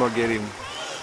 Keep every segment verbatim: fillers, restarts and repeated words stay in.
gonna get him.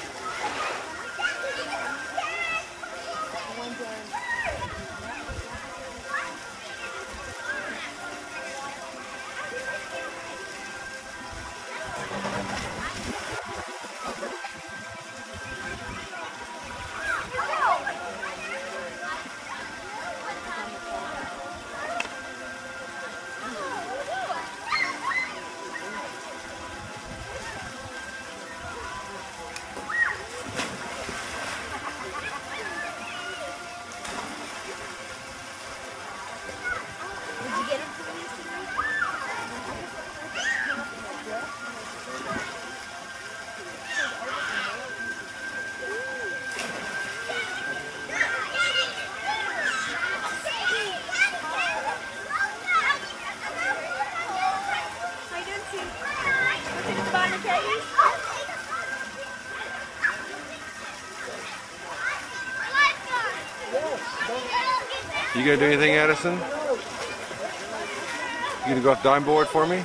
You gonna do anything, Addison? You gonna go off dime board for me?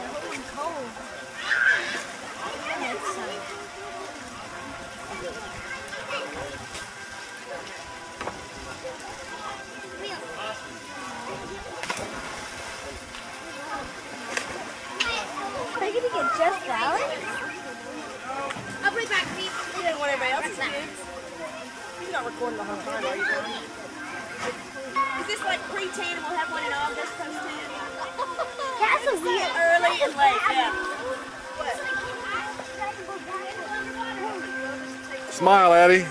Are you gonna get just Alex? I'll bring back me. You didn't want everybody else's kids. You're not recording the whole time, are you, Johnny? Is this like pre-teen and we'll have one in August, post-teen? That's a weird. Early and late, yeah. Smile, Addie.